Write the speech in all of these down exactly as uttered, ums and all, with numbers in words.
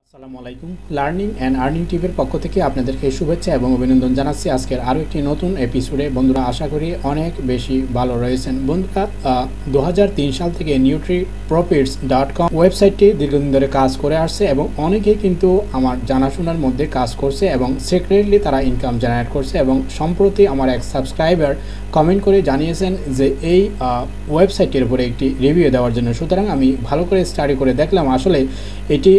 আসসালামু আলাইকুম learning and earning টিপের পক্ষ থেকে আপনাদেরকে শুভেচ্ছা এবং অভিনন্দন জানাচ্ছি আজকের আরও একটি নতুন এপিসোডে। বন্ধুরা, আশা করি অনেক বেশি ভালো রয়েছেন। বন্ধুরা, দু হাজার তিন সাল থেকে নিউট্রি প্রফিটস ডট কম ওয়েবসাইটটি দীর্ঘদিন ধরে কাজ করে আসছে এবং অনেকেই কিন্তু আমার জানাশোনার মধ্যে কাজ করছে এবং সিক্রেটলি তারা ইনকাম জেনারেট করছে। এবং সম্প্রতি আমার এক সাবস্ক্রাইবার কমেন্ট করে জানিয়েছেন যে এই ওয়েবসাইটের উপরে একটি রিভিউ দেওয়ার জন্য। সুতরাং আমি ভালো করে স্টাডি করে দেখলাম, আসলে এটি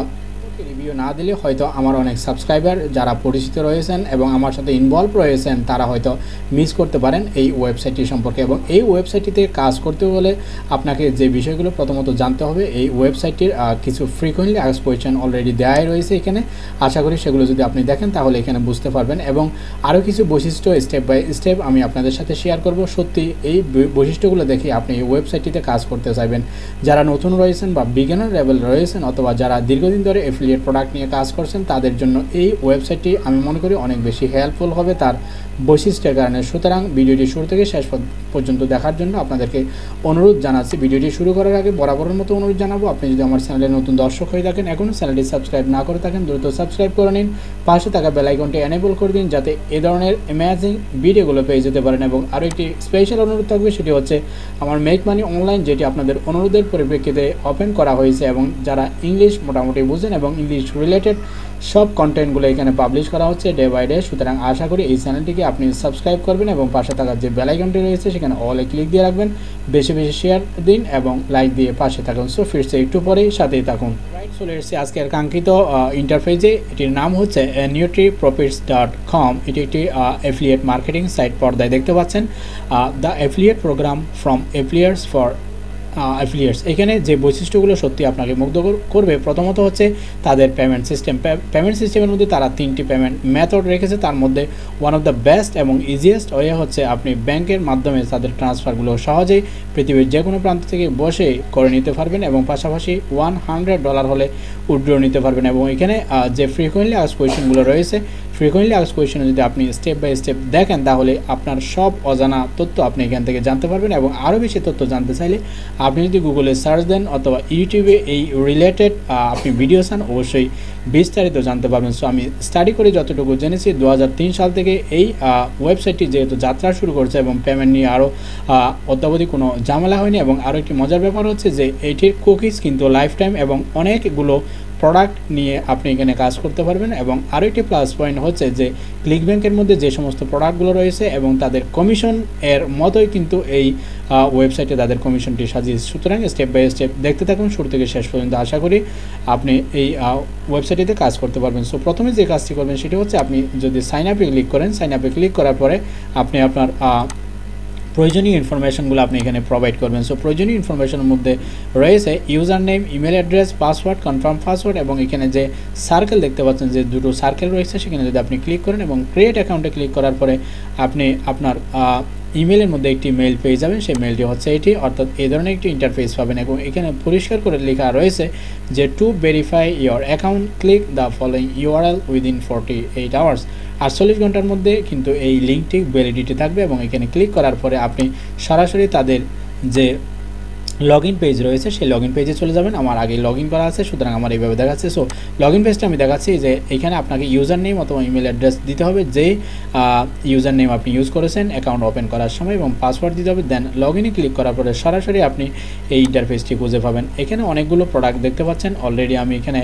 রিভিউ না দিলে হয়তো আমার অনেক সাবস্ক্রাইবার যারা পরিচিত রয়েছেন এবং আমার সাথে ইনভলভ রয়েছেন তারা হয়তো মিস করতে পারেন এই ওয়েবসাইটটি সম্পর্কে। এবং এই ওয়েবসাইটটিতে কাজ করতে হলে আপনাকে যে বিষয়গুলো প্রথমত জানতে হবে, এই ওয়েবসাইটটির কিছু ফ্রিকোয়েন্টলি আস্কড কোয়েশ্চেন অলরেডি দেওয়াই রয়েছে এখানে। আশা করি সেগুলো যদি আপনি দেখেন তাহলে এখানে বুঝতে পারবেন এবং আরও কিছু বৈশিষ্ট্য স্টেপ বাই স্টেপ আমি আপনাদের সাথে শেয়ার করব। সত্যি এই বৈশিষ্ট্যগুলো দেখে আপনি এই ওয়েবসাইটটিতে কাজ করতে চাইবেন। যারা নতুন রয়েছেন বা বিগিনার লেভেল রয়েছেন অথবা যারা দীর্ঘদিন ধরে এফিলিয়েট প্রোডাক্ট নিয়ে কাজ করছেন তাদের জন্য এই ওয়েবসাইটটি আমি মনে করি অনেক বেশি হেল্পফুল হবে তার বৈশিষ্ট্যের কারণে। সুতরাং ভিডিওটি শুরু থেকে শেষ পর্যন্ত দেখার জন্য আপনাদেরকে অনুরোধ জানাচ্ছি। ভিডিওটি শুরু করার আগে বরাবরের মতো অনুরোধ জানাবো, আপনি যদি আমার চ্যানেলে নতুন দর্শক হয়ে থাকেন, এখনও চ্যানেলটি সাবস্ক্রাইব না করে থাকেন, দ্রুত সাবস্ক্রাইব করে নিন, পাশে থাকা বেল আইকনটি এনেবল করে দিন যাতে এ ধরনের অ্যামেজিং ভিডিওগুলো পেয়ে যেতে পারেন। এবং আরও একটি স্পেশাল অনুরোধ থাকবে, সেটি হচ্ছে আমার মেক মানি অনলাইন, যেটি আপনাদের অনুরোধের পরিপ্রেক্ষিতে ওপেন করা হয়েছে এবং যারা ইংলিশ মোটামুটি বুঝেন এবং ইংলিশ রিলেটেড সব কন্টেন্টগুলো এখানে পাবলিশ করা হচ্ছে ডে বাই ডে। সুতরাং আশা করি এই চ্যানেলটিকে আপনি সাবস্ক্রাইব করবেন এবং পাশে থাকার যে বেল আইকনটি রয়েছে সেখানে অলে ক্লিক দিয়ে রাখবেন, বেশি বেশি শেয়ার দিন এবং লাইক দিয়ে পাশে থাকুন। সো ফিরছে একটু পরেই, সাথেই থাকুন। রাইট, চলে এসেছি আজকের কাঙ্ক্ষিত ইন্টারফেসে। এটির নাম হচ্ছে নিউট্রি প্রফিটস ডট কম। এটি একটি অ্যাফিলিয়েট মার্কেটিং সাইট। পর্দায় দেখতে পাচ্ছেন the affiliate programme from affiliates for affiliates. এখানে যে বৈশিষ্ট্যগুলো সত্যি আপনাকে মুগ্ধ করবে, প্রথমত হচ্ছে তাদের পেমেন্ট সিস্টেম। পেমেন্ট সিস্টেমের মধ্যে তারা তিনটি পেমেন্ট মেথড রেখেছে, তার মধ্যে ওয়ান অফ দ্য বেস্ট এবং ইজিয়েস্ট ওয়ে হচ্ছে আপনি ব্যাংকের মাধ্যমে তাদের ট্রান্সফারগুলো সহজেই পৃথিবীর যে কোনো প্রান্ত থেকে বসে করে নিতে পারবেন এবং পাশাপাশি ওয়ান হান্ড্রেড ডলার হলে উইথড্র নিতে পারবেন। এবং এখানে যে ফ্রিকোয়েন্টলি আস্কড কোয়েশ্চেনগুলো রয়েছে, ফ্রিকোয়েন্টলি আস্কড কোয়েশ্চেন যদি আপনি স্টেপ বাই স্টেপ দেখেন তাহলে আপনার সব অজানা তথ্য আপনি এখান থেকে জানতে পারবেন। এবং আরও বেশি তথ্য জানতে চাইলে আপনি যদি গুগলে সার্চ দেন অথবা ইউটিউবে এই রিলেটেড আপনি ভিডিও চান, অবশ্যই বিস্তারিত জানতে পারবেন। সো আমি স্টাডি করে যতটুকু জেনেছি, দু হাজার তিন সাল থেকে এই ওয়েবসাইটটি যেহেতু যাত্রা শুরু করছে এবং পেমেন্ট নিয়ে আরও অদ্যাবধি কোনো ঝামেলা হয়নি। এবং আরও একটি মজার ব্যাপার হচ্ছে যে এটির কুকিজ কিন্তু লাইফ টাইম এবং অনেকগুলো প্রোডাক্ট নিয়ে আপনি এখানে কাজ করতে পারবেন। এবং আরও একটি প্লাস পয়েন্ট হচ্ছে যে ক্লিকব্যাঙ্কের মধ্যে যে সমস্ত প্রোডাক্টগুলো রয়েছে এবং তাদের কমিশন এর মতোই কিন্তু এই ওয়েবসাইটে তাদের কমিশনটি সাজিয়েছে। সুতরাং স্টেপ বাই স্টেপ দেখতে থাকুন শুরু থেকে শেষ পর্যন্ত। আশা করি আপনি এই ওয়েবসাইটটিতে কাজ করতে পারবেন। সো প্রথমে যে কাজটি করবেন সেটি হচ্ছে আপনি যদি সাইন আপে ক্লিক করেন, সাইন আপে ক্লিক করার পরে আপনি আপনার প্রয়োজনীয় ইনফরমেশনগুলো আপনি এখানে প্রোভাইড করবেন। সো প্রয়োজনীয় ইনফরমেশনের মধ্যে রয়েছে user name, email address, password, confirm password এবং এখানে যে সার্কেল দেখতে পাচ্ছেন যে দুটো সার্কেল রয়েছে সেখানে যদি আপনি ক্লিক করেন এবং ক্রিয়েট অ্যাকাউন্টে ক্লিক করার পরে আপনি আপনার ইমেলের মধ্যে একটি মেইল পেয়ে যাবেন। সেই মেইলটি হচ্ছে এটি, অর্থাৎ এই ধরনের একটি ইন্টারফেস পাবেন এবং এখানে পরিষ্কার করে লেখা রয়েছে যে to verify your account click the following URL within forty eight hours. আটচল্লিশ ঘন্টার মধ্যে কিন্তু এই লিঙ্কটি ভ্যালিডিটি থাকবে এবং এখানে ক্লিক করার পরে আপনি সরাসরি তাদের যে লগ ইন পেজ রয়েছে সেই লগ ইন পেজে চলে যাবেন। আমার আগে লগ ইন করা আছে, সুতরাং আমার এইভাবে দেখাচ্ছে। সো লগ ইন পেজটা আমি দেখাচ্ছি যে এখানে আপনাকে ইউজার নেম অথবা ইমেল অ্যাড্রেস দিতে হবে, যে ইউজার নেম আপনি ইউজ করেছেন অ্যাকাউন্ট ওপেন করার সময়, এবং পাসওয়ার্ড দিতে হবে। দেন লগ ইনে ক্লিক করার পরে সরাসরি আপনি এই ইন্টারফেসটি খুঁজে পাবেন। এখানে অনেকগুলো প্রোডাক্ট দেখতে পাচ্ছেন। অলরেডি আমি এখানে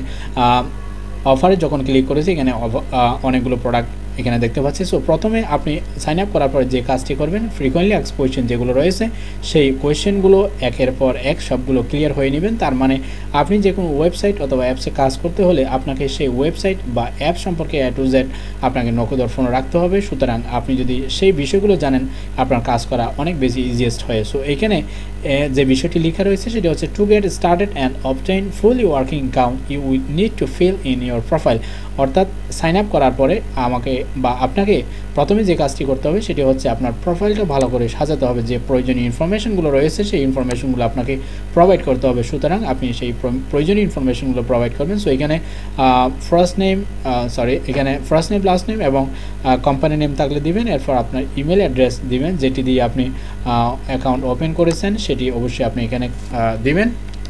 অফারে যখন ক্লিক করেছি এখানে অনেকগুলো প্রোডাক্ট এখানে দেখতে পাচ্ছি। সো প্রথমে আপনি সাইন আপ করার পরে যে কাজটি করবেন, ফ্রিকোয়েন্টলি আস্কড কোয়েশ্চেন যেগুলো রয়েছে সেই কোয়েশ্চেনগুলো একের পর এক সবগুলো ক্লিয়ার হয়ে নেবেন। তার মানে আপনি যে কোনো ওয়েবসাইট অথবা অ্যাপসে কাজ করতে হলে আপনাকে সেই ওয়েবসাইট বা অ্যাপ সম্পর্কে এ টু জেড আপনাকে নখদর্পণ রাখতে হবে। সুতরাং আপনি যদি সেই বিষয়গুলো জানেন আপনার কাজ করা অনেক বেশি ইজিয়েস্ট হয়। সো এখানে যে বিষয়টি লেখা রয়েছে সেটি হচ্ছে to get started and obtain fully working account you will need to fill in your profile. অর্থাৎ সাইন আপ করার পরে আমাকে বা আপনাকে প্রথমে যে কাজটি করতে হবে সেটি হচ্ছে আপনার প্রোফাইলটা ভালো করে সাজাতে হবে। যে প্রয়োজনীয় ইনফরমেশনগুলো রয়েছে সেই ইনফরমেশনগুলো আপনাকে প্রোভাইড করতে হবে। সুতরাং আপনি সেই প্রয়োজনীয় ইনফরমেশনগুলো প্রোভাইড করবেন। সো এখানে ফার্স্ট নেম সরি এখানে ফার্স্ট নেম, লাস্ট নেম এবং কোম্পানি নেম থাকলে দিবেন। এরপর আপনার ইমেল অ্যাড্রেস দিবেন, যেটি দিয়ে আপনি অ্যাকাউন্ট ওপেন করেছেন সেটি অবশ্যই আপনি এখানে দিবেন।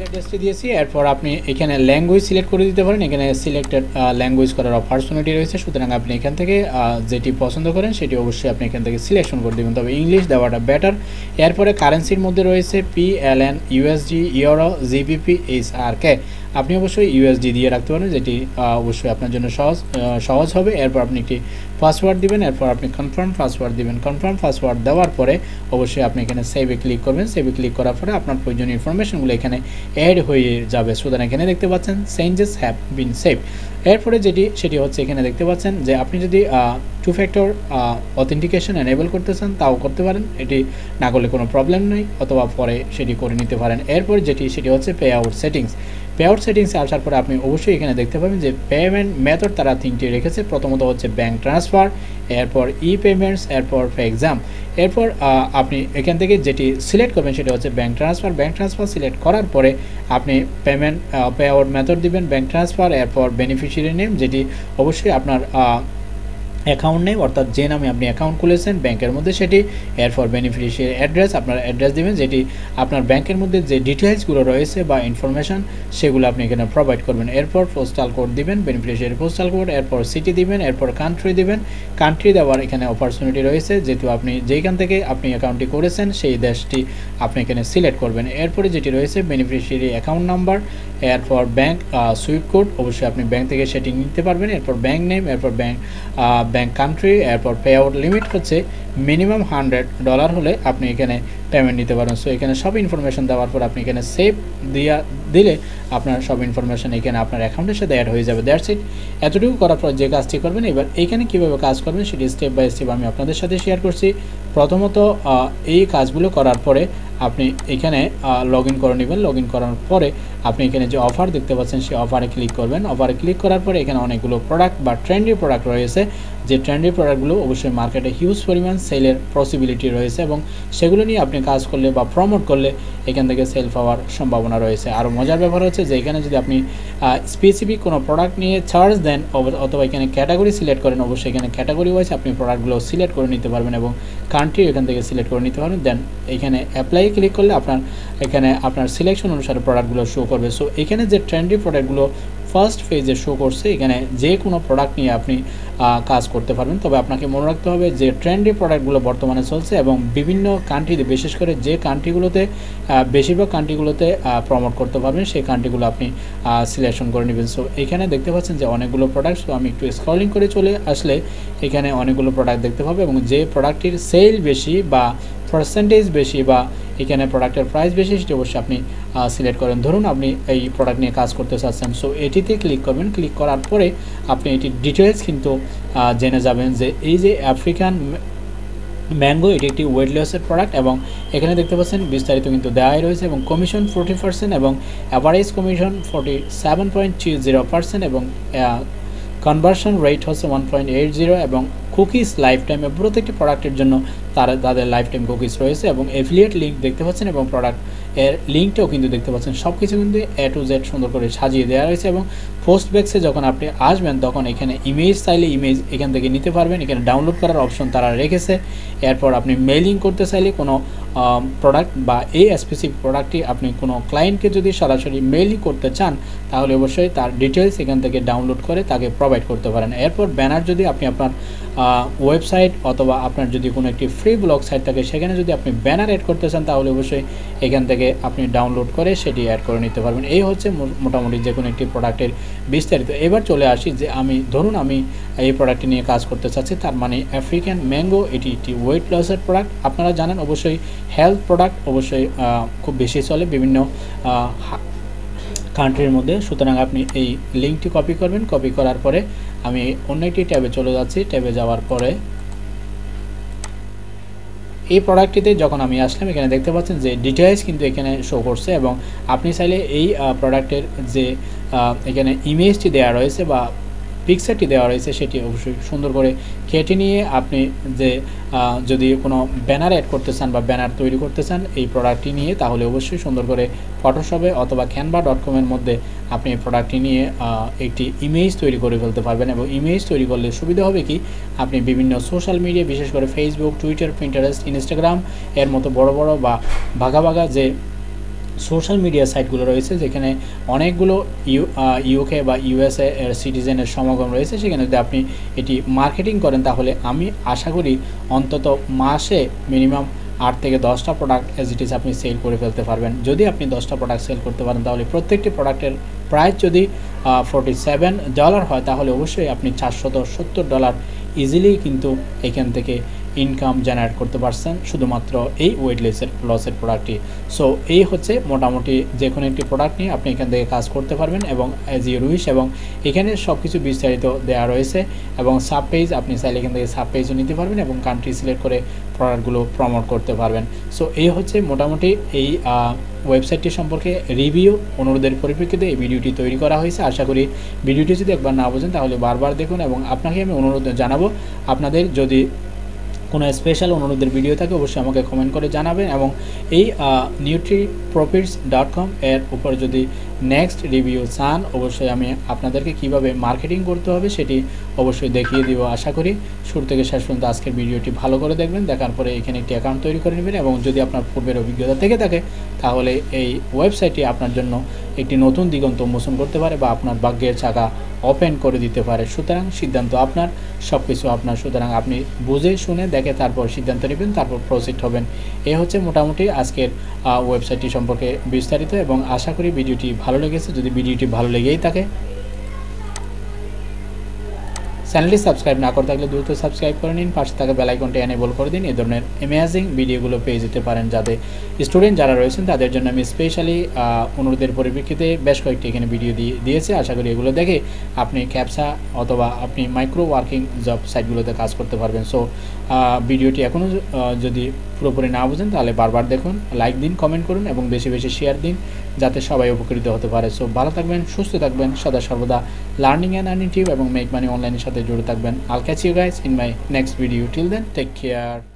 অ্যাড্রেসটি দিয়েছি। এরপর আপনি এখানে ল্যাঙ্গুয়েজ সিলেক্ট করে দিতে পারেন, এখানে সিলেক্টেড ল্যাঙ্গুয়েজ করার অপরচুনিটি রয়েছে, সুতরাং আপনি এখান থেকে যেটি পছন্দ করেন সেটি অবশ্যই আপনি এখান থেকে সিলেকশন করে দেবেন, তবে ইংলিশ দেওয়াটা বেটার। এরপরে কারেন্সির মধ্যে রয়েছে P L N, USD, euro, GBP, H R K. আপনি অবশ্যই ইউএসডি দিয়ে রাখতে পারেন, যেটি অবশ্যই আপনার জন্য সহজ সহজ হবে। এরপর আপনি একটি পাসওয়ার্ড দিবেন, এরপর আপনি কনফার্ম পাসওয়ার্ড দিবেন। কনফার্ম পাসওয়ার্ড দেওয়ার পরে অবশ্যই আপনি এখানে সেভে ক্লিক করবেন। সেভে ক্লিক করার পরে আপনার প্রয়োজনীয় ইনফরমেশনগুলো এখানে অ্যাড হয়ে যাবে। সুতরাং এখানে দেখতে পাচ্ছেন চেঞ্জেস হ্যাভ বিন সেভ। এরপরে যেটি সেটি হচ্ছে এখানে দেখতে পাচ্ছেন যে আপনি যদি টু ফ্যাক্টর অথেন্টিকেশন এনেবল করতে চান তাও করতে পারেন, এটি না করলে কোনো প্রবলেম নেই, অথবা পরে সেটি করে নিতে পারেন। এরপর যেটি সেটি হচ্ছে payout settings. Payout সেটিংসে আসার পরে আপনি অবশ্যই এখানে দেখতে পাবেন যে পেমেন্ট মেথড তারা তিনটি রেখেছে। প্রথমত হচ্ছে ব্যাঙ্ক ট্রান্সফার, এরপর ই পেমেন্টস, এরপর পে এক্সাম। এরপর আপনি এখান থেকে যেটি সিলেক্ট করবেন সেটা হচ্ছে bank transfer. Bank transfer select করার পরে আপনি পেমেন্ট পে আউট মেথড দিবেন ব্যাঙ্ক ট্রান্সফার, এরপর বেনিফিশিয়ারি নেম, যেটি অবশ্যই আপনার অ্যাকাউন্ট নেই, অর্থাৎ যে নামে আপনি অ্যাকাউন্ট খুলেছেন ব্যাংকের মধ্যে সেটি। এরপর বেনিফিশিয়ারি অ্যাড্রেস, আপনার অ্যাড্রেস দেবেন, যেটি আপনার ব্যাংকের মধ্যে যে ডিটেলসগুলো রয়েছে বা ইনফরমেশান সেগুলো আপনি এখানে প্রোভাইড করবেন। এরপর পোস্টাল কোড দিবেন, বেনিফিশিয়ারি পোস্টাল কোড, এরপর সিটি দিবেন, এরপর কান্ট্রি দিবেন। কান্ট্রি দেওয়ার এখানে অপরচুনিটি রয়েছে, যেহেতু আপনি যেইখান থেকে আপনি অ্যাকাউন্টটি করেছেন সেই দেশটি আপনি এখানে সিলেক্ট করবেন। এরপরে যেটি রয়েছে বেনিফিশিয়ারি অ্যাকাউন্ট নাম্বার, এরপর ব্যাংক সুইফট কোড, অবশ্যই আপনি ব্যাংক থেকে সেটি নিতে পারবেন। এরপর ব্যাংক নেম, এরপর ব্যাংক ব্যাংক কান্ট্রি, এরপর পে আউট লিমিট হচ্ছে মিনিমাম হান্ড্রেড ডলার হলে আপনি এখানে পেমেন্ট নিতে পারেন। সো এখানে সব ইনফরমেশন দেওয়ার পর আপনি এখানে সেভ দিয়া দিলে আপনার সব ইনফরমেশন এখানে আপনার অ্যাকাউন্টের সাথে অ্যাড হয়ে যাবে। That's it. এতটুকু করার পর যে কাজটি করবেন, এবার এইখানে কীভাবে কাজ করবেন সেটি স্টেপ বাই স্টেপ আমি আপনাদের সাথে শেয়ার করছি। প্রথমত এই কাজগুলো করার পরে আপনি এখানে লগ ইন করে নেবেন। লগ ইন করার পরে আপনি এখানে যে অফার দেখতে পাচ্ছেন সেই অফারে ক্লিক করবেন। অফারে ক্লিক করার পরে এখানে অনেকগুলো প্রোডাক্ট বা ট্রেন্ডি প্রোডাক্ট রয়েছে, যে ট্রেন্ডি প্রোডাক্টগুলো অবশ্যই মার্কেটে হিউজ পরিমাণ সেলের পসিবিলিটি রয়েছে এবং সেগুলো নিয়ে আপনি কাজ করলে বা প্রমোট করলে এখান থেকে সেল পাওয়ার সম্ভাবনা রয়েছে। আরও মজার ব্যাপার হচ্ছে যে এখানে যদি আপনি স্পেসিফিক কোনো প্রোডাক্ট নিয়ে চার্জ দেন অথবা এখানে ক্যাটাগরি সিলেক্ট করেন, অবশ্যই এখানে ক্যাটাগরি ওয়াইজ আপনি প্রোডাক্টগুলো সিলেক্ট করে নিতে পারবেন এবং কান্ট্রি এখান থেকে সিলেক্ট করে নিতে পারবেন। দেন এখানে অ্যাপ্লাই ক্লিক করলে আপনার এখানে আপনার সিলেকশন অনুসারে প্রোডাক্টগুলো শো করবে। সো এখানে যে ট্রেন্ডি প্রোডাক্টগুলো ফার্স্ট পেজে শো করছে, এখানে যে কোনো প্রোডাক্ট নিয়ে আপনি কাজ করতে পারবেন। তবে আপনাকে মনে রাখতে হবে যে ট্রেন্ডি প্রোডাক্টগুলো বর্তমানে চলছে এবং বিভিন্ন কান্ট্রিতে, বিশেষ করে যে কান্ট্রিগুলোতে বেশিরভাগ কান্ট্রিগুলোতে প্রমোট করতে পারবেন সেই কান্ট্রিগুলো আপনি সিলেকশন করে নেবেন। সো এখানে দেখতে পাচ্ছেন যে অনেকগুলো প্রোডাক্ট, সো আমি একটু স্ক্রলিং করে চলে আসলে এখানে অনেকগুলো প্রোডাক্ট দেখতে পাবে এবং যে প্রোডাক্টটির সেল বেশি বা পার্সেন্টেজ বেশি বা এখানে প্রোডাক্টের প্রাইস বেশি সেটি অবশ্যই আপনি সিলেক্ট করেন। ধরুন আপনি এই প্রোডাক্ট নিয়ে কাজ করতে চাচ্ছেন, সো এটিতে ক্লিক করবেন। ক্লিক করার পরে আপনি এটির ডিটেলস কিন্তু জেনে যাবেন যে এই যে আফ্রিকান ম্যাঙ্গো, এটি একটি ওয়েট লসের প্রোডাক্ট এবং এখানে দেখতে পাচ্ছেন বিস্তারিত কিন্তু দেওয়াই রয়েছে এবং কমিশন ফোর্টি পার্সেন্ট এবং average commission forty seven point three zero percent এবং কনভার্সন রেট হচ্ছে ওয়ান পয়েন্ট এইট জিরো এবং কুকিজ লাইফ টাইমে প্রত্যেকটি প্রোডাক্টের জন্য তারা তাদের লাইফ টাইম কুকিজ রয়েছে এবং এফিলিয়েট লিঙ্ক দেখতে পাচ্ছেন এবং প্রোডাক্ট এর লিঙ্কটাও কিন্তু দেখতে পাচ্ছেন। সব কিছু কিন্তু এ টু জেড সুন্দর করে সাজিয়ে দেওয়া রয়েছে এবং পোস্ট ব্যাক্সে যখন আপনি আসবেন তখন এখানে ইমেজ চাইলে ইমেজ এখান থেকে নিতে পারবেন। এখানে ডাউনলোড করার অপশন তারা রেখেছে। এরপর আপনি মেইলিং করতে চাইলে কোনো প্রোডাক্ট বা এই স্পেসিফিক প্রোডাক্টটি আপনি কোনো ক্লায়েন্টকে যদি সরাসরি মেইলিং করতে চান তাহলে অবশ্যই তার ডিটেলস এখান থেকে ডাউনলোড করে তাকে প্রোভাইড করতে পারেন। এরপর ব্যানার যদি আপনি আপনার ওয়েবসাইট অথবা আপনার যদি কোনো একটি ফ্রি ব্লগ সাইট থাকে সেখানে যদি আপনি ব্যানার অ্যাড করতে চান তাহলে অবশ্যই এখান থেকে আপনি ডাউনলোড করে সেটি অ্যাড করে নিতে পারবেন। এই হচ্ছে মোটামুটি যে কোনো একটি প্রোডাক্টের বিস্তারিত। এবার চলে আসি যে আমি ধরুন আমি এই প্রোডাক্টটি নিয়ে কাজ করতে চাচ্ছি, তার মানে আফ্রিকান ম্যাঙ্গো, এটি একটি ওয়েট লসের প্রোডাক্ট। আপনারা জানেন অবশ্যই হেলথ প্রোডাক্ট অবশ্যই খুব বেশি চলে বিভিন্ন কান্ট্রির মধ্যে। সুতরাং আপনি এই লিঙ্কটি কপি করবেন। কপি করার পরে আমি অন্য একটি ট্যাবে চলে যাচ্ছি। ট্যাবে যাওয়ার পরে এই প্রোডাক্টটিতে যখন আমি আসলাম এখানে দেখতে পাচ্ছেন যে ডিটেলস কিন্তু এখানে শো করছে এবং আপনি চাইলে এই প্রোডাক্টের যে এখানে ইমেজটি দেওয়া রয়েছে বা পিকচারটি দেওয়া রয়েছে সেটি অবশ্যই সুন্দর করে কেটে নিয়ে আপনি যে যদি কোনো ব্যানার অ্যাড করতে চান বা ব্যানার তৈরি করতে চান এই প্রোডাক্টটি নিয়ে তাহলে অবশ্যই সুন্দর করে ফটোশপে অথবা ক্যানভা ডট কমের মধ্যে আপনি এই প্রোডাক্টটি নিয়ে একটি ইমেজ তৈরি করে ফেলতে পারবেন। এবং ইমেজ তৈরি করলে সুবিধা হবে কি, আপনি বিভিন্ন সোশ্যাল মিডিয়া বিশেষ করে ফেসবুক, টুইটার, পিন্টারেস্ট, ইনস্টাগ্রাম এর মতো বড় বড় বা ভাগা ভাগা যে সোশ্যাল মিডিয়া সাইটগুলো রয়েছে যেখানে অনেকগুলো ইউ ইউকে বা ইউএসএ এর সিটিজেনের সমাগম রয়েছে, সেখানে যদি আপনি এটি মার্কেটিং করেন তাহলে আমি আশা করি অন্তত মাসে মিনিমাম আট থেকে দশটা প্রোডাক্ট এজ ইট ইজ আপনি সেল করে ফেলতে পারবেন। যদি আপনি দশটা প্রোডাক্ট সেল করতে পারেন তাহলে প্রত্যেকটি প্রোডাক্টের প্রাইস যদি ফোর্টি সেভেন ডলার হয় তাহলে অবশ্যই আপনি চারশত সত্তর ডলার ইজিলি কিন্তু এখান থেকে ইনকাম জেনারেট করতে পারছেন শুধুমাত্র এই ওয়েট লসের লসের প্রোডাক্টটি। সো এই হচ্ছে মোটামুটি যে কোনো একটি প্রোডাক্ট নিয়ে আপনি এখান থেকে কাজ করতে পারবেন এবং অ্যাজ ইউর উইশ, এবং এখানে সব কিছু বিস্তারিত দেওয়া রয়েছে এবং সাব পেজ আপনি চাইলে এখান থেকে সাব পেজও নিতে পারবেন এবং কান্ট্রি সিলেক্ট করে প্রোডাক্টগুলো প্রমোট করতে পারবেন। সো এই হচ্ছে মোটামুটি এই ওয়েবসাইটটি সম্পর্কে রিভিউ অনুরোধের পরিপ্রেক্ষিতে এই ভিডিওটি তৈরি করা হয়েছে। আশা করি ভিডিওটি যদি একবার না বোঝেন তাহলে বারবার দেখুন, এবং আপনাকে আমি অনুরোধ জানাবো আপনাদের যদি কোনো স্পেশাল অনুরোধের ভিডিও থাকে অবশ্যই আমাকে কমেন্ট করে জানাবেন, এবং এই নিউট্রি প্রফিটস ডট কম এর উপর যদি নেক্সট রিভিউ চান অবশ্যই আমি আপনাদেরকে কিভাবে মার্কেটিং করতে হবে সেটি অবশ্যই দেখিয়ে দিব। আশা করি শুরু থেকে শেষ পর্যন্ত আজকের ভিডিওটি ভালো করে দেখবেন, দেখার পরে এখানে একটি অ্যাকাউন্ট তৈরি করে নেবেন, এবং যদি আপনার পূর্বের অভিজ্ঞতা থেকে থাকে তাহলে এই ওয়েবসাইটটি আপনার জন্য একটি নতুন দিগন্ত উন্মোচন করতে পারে বা আপনার ভাগ্যের চাকা ওপেন করে দিতে পারে। সুতরাং সিদ্ধান্ত আপনার, সব কিছু আপনার। সুতরাং আপনি বুঝে শুনে দেখে তারপর সিদ্ধান্ত নেবেন, তারপর প্রসিড হবেন। এই হচ্ছে মোটামুটি আজকের ওয়েবসাইটটি সম্পর্কে বিস্তারিত, এবং আশা করি ভিডিওটি ভালো লেগেছে। যদি ভিডিওটি ভালো লেগেই থাকে চ্যানেলটি সাবস্ক্রাইব না করে থাকলে দ্রুত সাবস্ক্রাইব করে নিন, পাশে থাকা বেল আইকনটি এনেবল করে দিন। এই ধরনের অ্যামেজিং ভিডিওগুলো পেয়ে যেতে পারেন, যাতে স্টুডেন্ট যারা রয়েছেন তাদের জন্য আমি স্পেশালি অনুরোধের পরিপ্রেক্ষিতে বেশ কয়েকটি এখানে ভিডিও দিয়ে দিয়েছে। আশা করি এগুলো দেখে আপনি ক্যাপসা অথবা আপনি মাইক্রো ওয়ার্কিং জব সাইটগুলোতে কাজ করতে পারবেন। সো ভিডিওটি এখনও যদি পুরোপুরি না বুঝেন তাহলে বারবার দেখুন, লাইক দিন, কমেন্ট করুন এবং বেশি বেশি শেয়ার দিন যাতে সবাই উপকৃত হতে পারে। সো ভালো থাকবেন, সুস্থ থাকবেন, সদা সর্বদা লার্নিং অ্যান্ড আর্নিং টিউব এবং মেক মানি অনলাইনের সাথে জুড়ে থাকবেন। I'll catch you guys in my next video. Till then take care.